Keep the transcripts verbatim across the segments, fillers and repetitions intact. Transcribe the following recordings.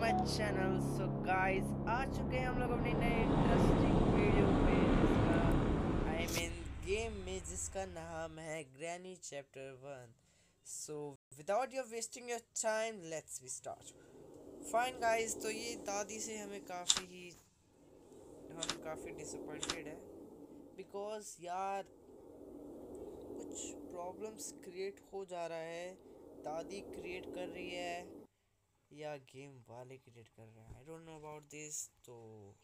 My channel. So guys, आ चुके हैं हम लोग अपनी नई इंटरेस्टिंग वीडियो पे, जिसका आई मीन गेम में जिसका नाम है granny chapter one. So without your wasting your time, let's we start. Fine guys, तो ये दादी से हमें काफ़ी ही हम काफ़ी डिसअपॉइंटेड है, बिकॉज यार कुछ प्रॉब्लम्स क्रिएट हो जा रहा है। दादी क्रिएट कर रही है या गेम वाले क्रिएट कर रहे हैं, I don't know about this. तो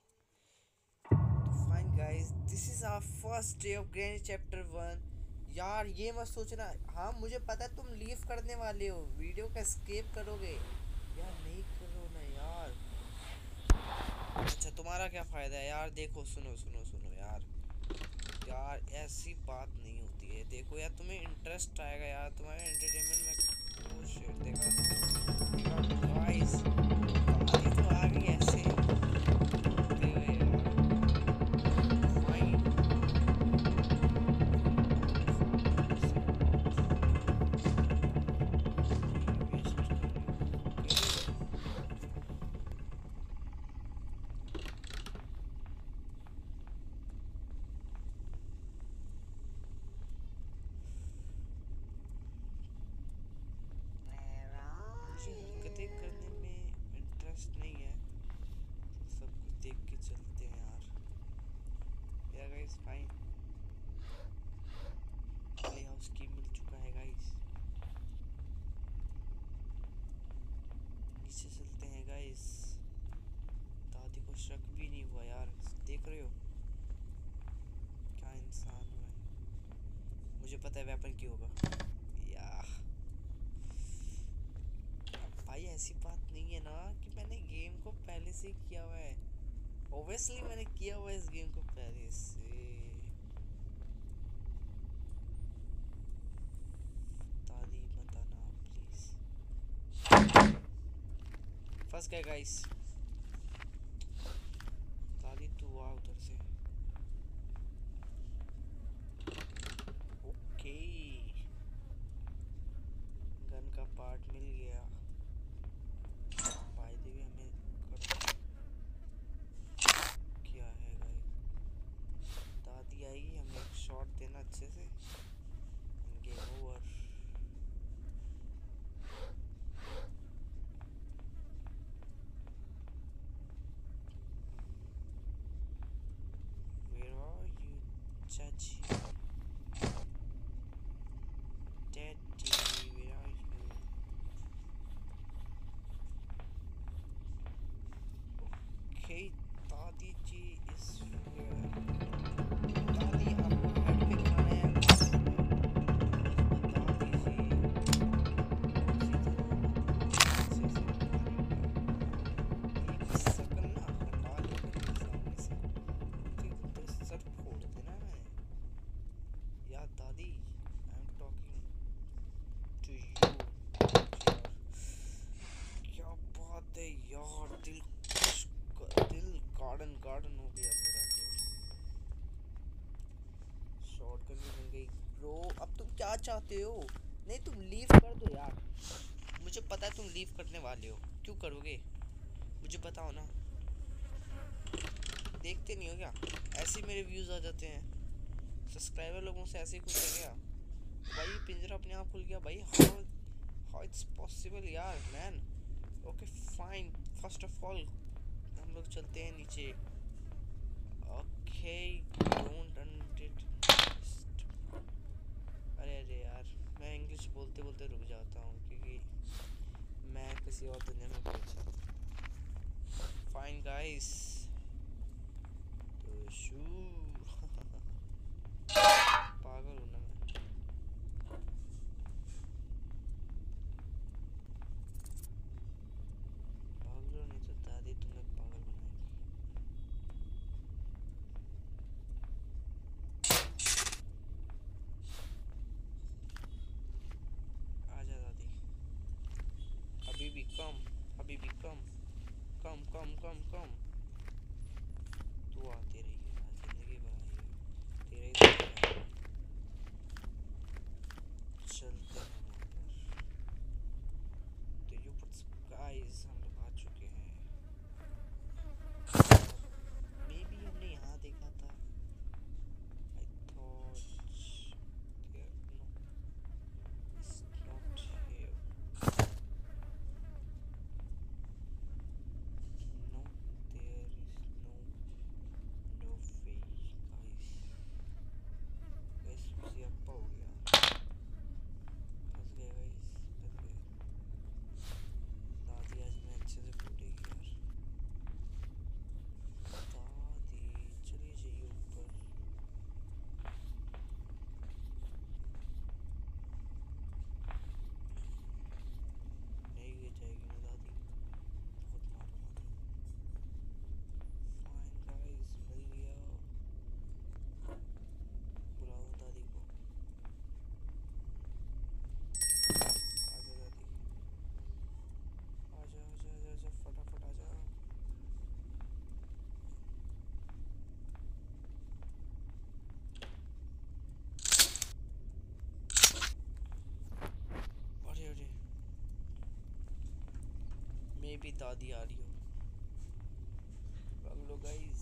fine guys, this is our first day of granny chapter one. यार ये मत सोचना, हाँ मुझे पता है तुम लीव करने वाले हो, वीडियो का स्केप करोगे यार, नहीं करो ना यार। अच्छा तुम्हारा क्या फ़ायदा है यार, देखो सुनो सुनो सुनो यार, यार ऐसी बात नहीं होती है। देखो यार तुम्हें इंटरेस्ट आएगा यार, तुम्हारे एंटरटेनमेंट में। ओ शिट, देखा देखा गाइस, दादी तो आ गई ऐसे। देखो यार, फाइन। मुझे हरकतें करने में इंटरेस्ट नहीं है, सब कुछ देख के चलते हैं यार। या गाइस फाइन, प्ले हाउस की मिल चुका है गाइस, नीचे चलते हैं गाइस। दादी को शक भी नहीं हुआ यार, देख रहे हो क्या इंसान हुआ है। मुझे पता है वेपन क्यों होगा या भाई, ऐसी बात नहीं है ना कि मैंने गेम को पहले से किया हुआ है। ओब्वियसली मैंने किया हुआ है इस गेम को पहले से। दादी मत आना प्लीज। फंस गए गाइस, दादी तू आ उधर से। ओके, गन का पार्ट मिल गया। बाय द वे हमें कर क्या है गाइस, दादी आएगी, हमें एक शॉट देना अच्छे से, game over. Where are you chachi, daddy where are you. Okay, dadi ji is here. दादी आपको हेड पे खाना है बस, दादी जी इसी तरह अच्छे से खाएंगे। एक सकल ना हटा लेकर के सामने से, फिर तो सर फोड़ देना मैं। यार दादी, I am talking to you यार। क्या बात है यार, दिल खुश कर- दिल गार्डन गार्डन हो गया मेरा तो। शॉटगन भी मिल गई ब्रो, अब तुम क्या चाहते हो। नहीं तुम लीव कर दो यार, मुझे पता है तुम लीव करने वाले हो, क्यों करोगे मुझे बताओ ना। देखते नहीं हो क्या, ऐसे मेरे व्यूज आ जाते हैं, सब्सक्राइबर लोगों से ऐसे ही खुश है क्या। भाई पिंजरा अपने आप खुल गया भाई, हाउ हाउ इट्स पॉसिबल यार man. Okay fine, first of all हम लोग चलते हैं नीचे। ओके डोंट अंडर, अरे अरे यार, मैं इंग्लिश बोलते बोलते रुक जाता हूँ क्योंकि मैं किसी और दुनिया में पहुंच जाता हूँ। फाइन गाइस, तो शू पागल हूँ ना मैं। भाग लो नहीं तो दादी तुम्हें पागल बनाएगी। आजा दादी, अभी भी कम, अभी भी कम, कम कम कम कम। तू आती रही है यार, जिंदगी भर आई है, तेरा ही तो घर है। चलते हैं वहाँ पर। तो यू गाइस, हम लोग आ चुके हैं। मे भी दादी आ रही हो। भाग लो गाइस।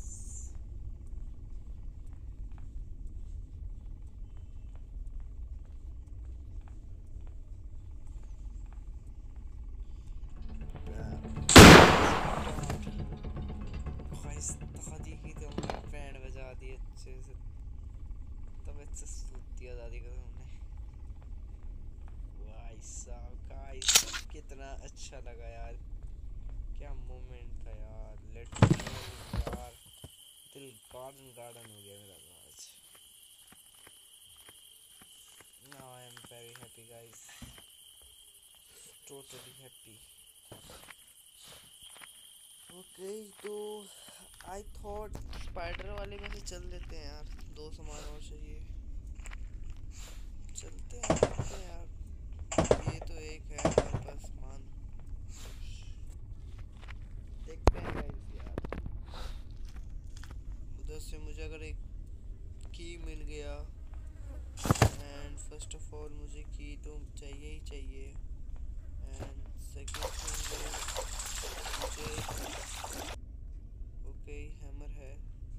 गाइस दादी की तो हमने बैंड बजा दी अच्छे से, तब अच्छे सूत दिया दादी को हमने। भाई साहब गाइस कितना अच्छा लगा यार, क्या मोमेंट था यार। लेट्स यार, दिल गार्डन गार्डन हो गया मेरा आज। Now I am very happy guys, totally happy. Okay तो आई थॉट स्पाइडर वाले में से चल लेते हैं यार, दो सामान और चाहिए। चलते हैं चलते हैं यार, ये तो एक है हमारे पास सामान। देखते हैं गाइस यार, उधर से मुझे अगर एक की मिल गया, एंड फर्स्ट ऑफ ऑल मुझे की तो चाहिए ही चाहिए, एंड सेकंड थिंग मुझे ओके हैमर है।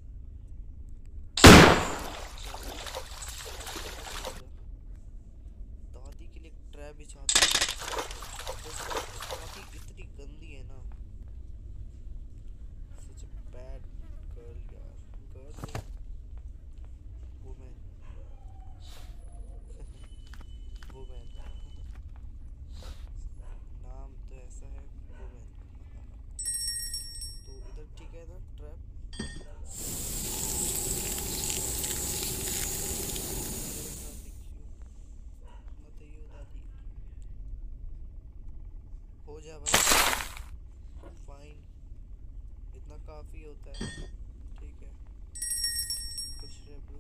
दादी के लिए ट्रैप बिछाता हूँ, दादी इतनी गंदी है ना, सच अ बैड गर्ल यार, गर्ल वुमेन वुमेन नाम तो ऐसा है वुमेन। तो इधर ठीक है ना ट्रैप, मत यो दादी, हो जा भाई, फाइन, इतना काफी होता है, ठीक है खुश रह ब्रो।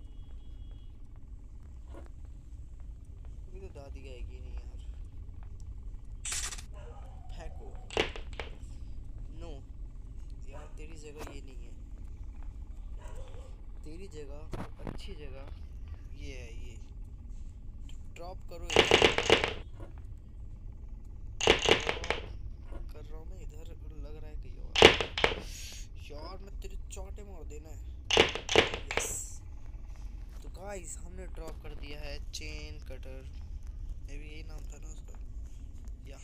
अभी तो दादी आएगी नहीं यार, फेंको। नो यार, तेरी जगह ये नहीं है, तेरी जगह अच्छी जगह ये है, ये ड्रॉप करो इधर। कर रहा हूँ मैं इधर, लग रहा है कहीं और यार, मैं तेरे चौटे मार देना है। यस, तो गाइस हमने ड्रॉप कर दिया है चेन कटर, मे भी यही नाम था ना उसका, या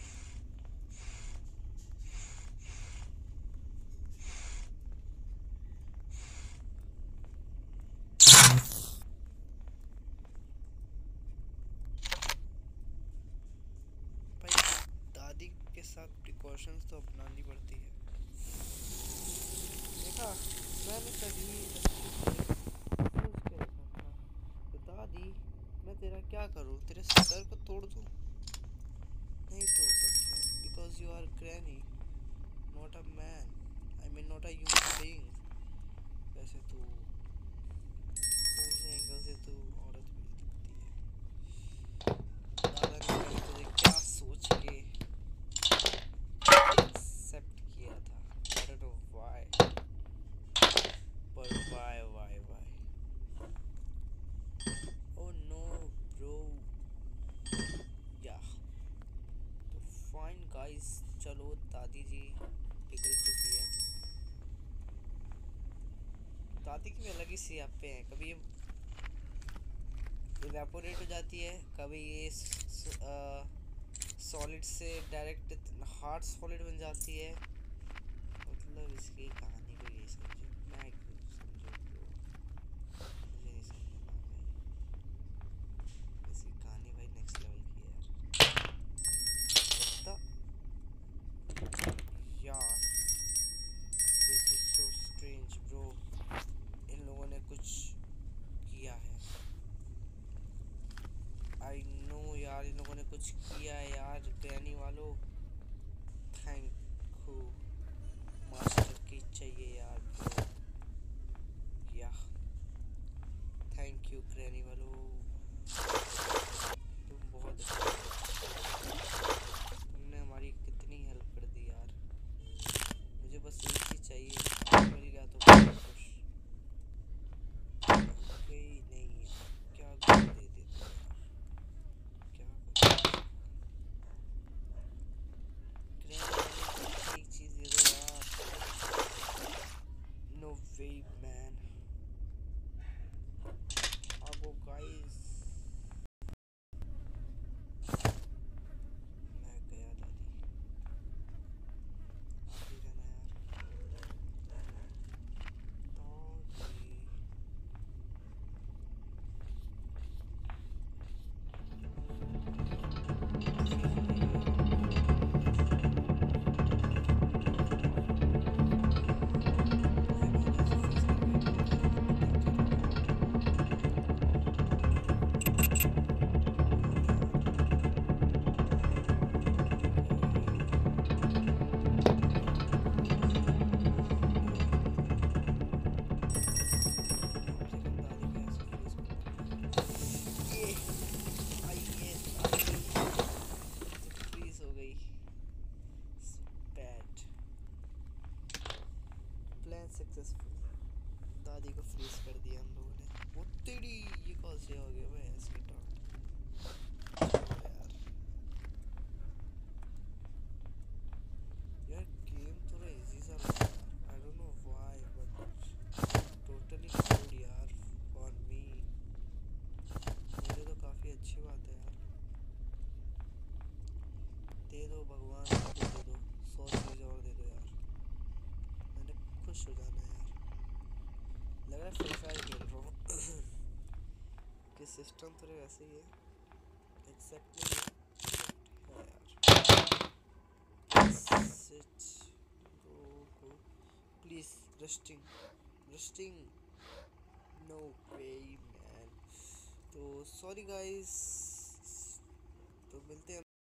दादी के साथ प्रिकॉशंस तो अपनानी पड़ती है। देखा, मैंने कभी यूज के रखा था। तो दादी, मैं तेरा क्या करूँ, तेरे सर को तोड़ दूँ? नहीं तोड़ सकता, because you are granny, not a man, I mean not a human being. वैसे तू उस एंगल से तू औरत भी दिखती है। दादा ने कभी तुझे क्या सोच के एक्सेप्ट किया था, I don't know why, but why why why? Oh no bro, yeah, तो फाइन गाइस, चलो दादी जी पिघल चुकी है। दादी की भी अलग ही सी आप पे हैं, कभी ये इवेपोरेट हो जाती है, कभी ये सॉलिड से डायरेक्ट हार्ड सॉलिड बन जाती है। मतलब इसकी कहानी को ये समझो, मैं क्यों समझो ब्रो, मुझे नहीं समझना भाई, इसकी कहानी भाई नेक्स्ट लेवल की है यार। यार this is so strange bro, इन लोगों ने कुछ किया है, आई नो यार, इन लोगों ने कुछ किया है यार, ग्रैनी वालों, थैंक यू, मास्टर की चाहिए यार ब्रो, या थैंक यू ग्रैनी वालों, तुम बहुत अच्छे, तुमने हमारी कितनी हेल्प कर दी यार, मुझे बस एक ही चाहिए, मिल गया तो बहुत खुश। ओके नहीं क्या दे देते यार, क्या सक्सेसफुल। दादी को फ्रीज कर दिया हम लोगों ने। वो तेरी ये कौन से हो गया भाई इसके टॉप। यार यार गेम थोड़ा इजी सा लग रहा है। I don't know why but totally good यार फॉर मी। मेरे तो काफी अच्छी बात है यार। दे दो भगवान, दे दो सौ चीज़ और दे दो यार, मैंने खुश हो जाना है यार। लग रहा है फ्री फायर खेल रहा हूँ। कि सिस्टम थोड़े वैसे ही है, एग्जैक्टली है यार। Please rusting rusting no way man. तो सॉरी गाइस, तो मिलते हैं।